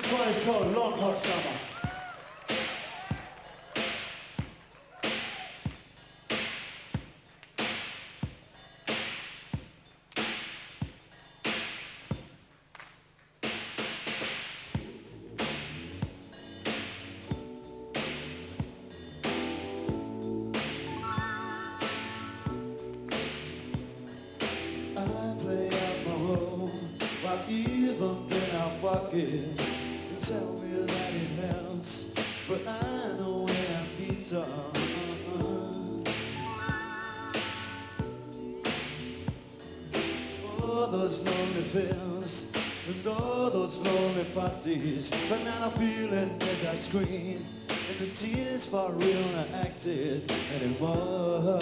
This one is called Long Hot Summer. Even when I'm walking, they tell me that it helps, but I know when I need to. Oh, those lonely feels, and all those lonely parties, but now I'm feeling as I scream, and the tears for real not acted anymore.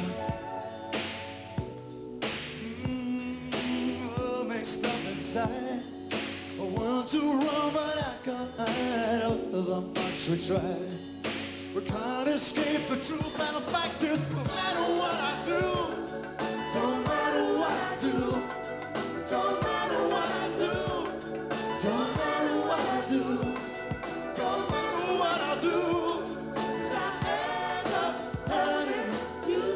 I want to run, but I can't hide over much we try. We can't escape the truth and the fact is, no matter what I do, don't matter what I do, don't matter what I do, don't matter what I do, don't matter what I do, 'cause I end up hurting you.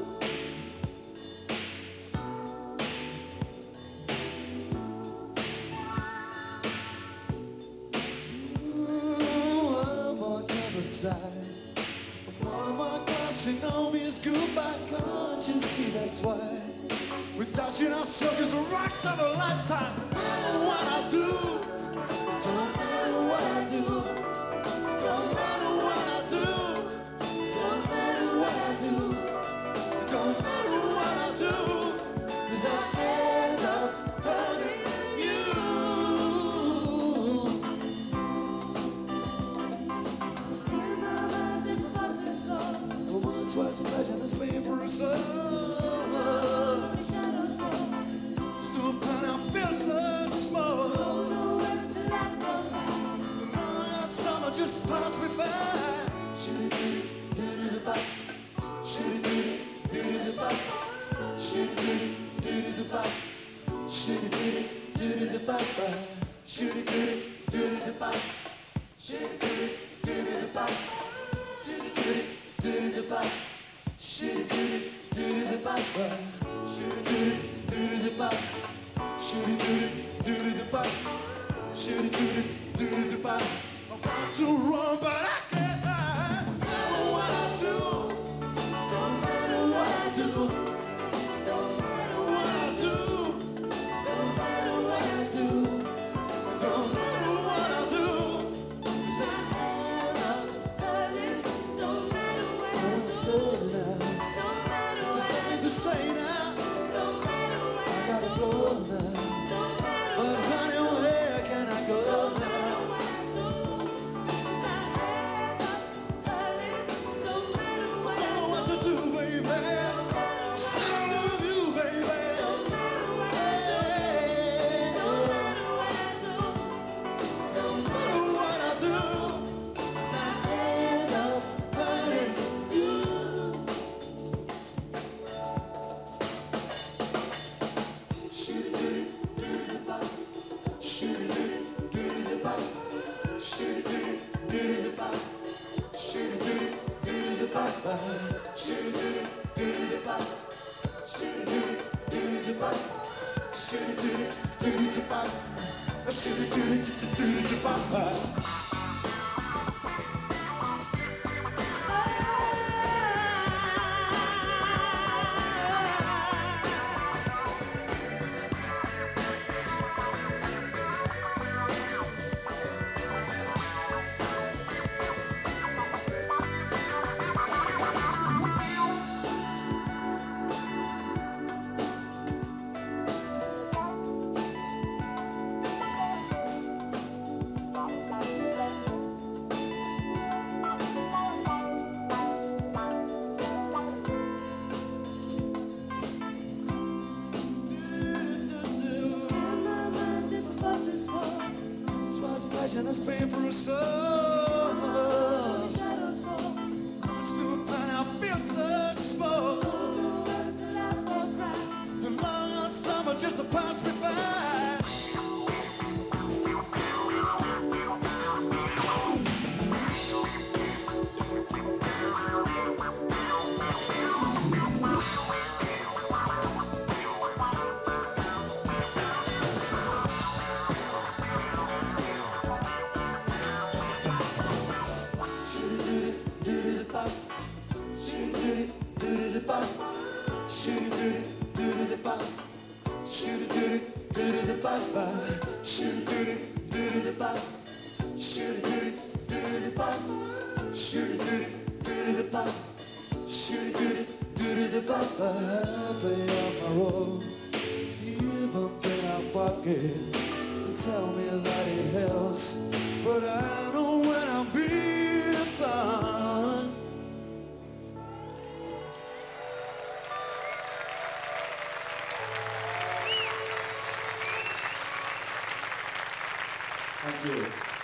Mama, gosh, you know me as goodbye, can't you see that's why we're dashing our suckers and rocks of a lifetime. No matter what I do, don't matter what I do, don't matter what I do, don't matter what I do, don't matter what I do, 'cause I end up hurting you. Was pleasure that's been through so stoop and I feel so small. The morning summer just passed me by. Shitty diddy the bop, shitty diddy the bop, shitty diddy the bop, shitty diddy the bop, shitty diddy the bop, shitty diddy the bop, shitty diddy the bop. Shitty diddy the bop, shitty diddy the bop, shitty diddy the bop, shitty diddy the bop. I want to run, but I can't hide. No matter what I do, don't matter what I do, don't matter what I do, don't matter what I do, don't matter what I do, 'cause I end up hurting. Don't matter what I do. To say now, I gotta go now. But honey, where can I go now? I don't know what to do, baby. Standing with you, baby. Hey, don't matter what I do, 'cause I end up hurting you. Passion has been through so much. I stood and I feel so small. The long summer just passed me by. shoot it, do it, bye bye. Shoot it, do it, bye. Shoot it, do it, bye. Shoot it, do it, bye. Shoot it, do it, bye. Play on my road, even when I'm walking. Tell me that it helps, but I know when I'm beaten. Thank you.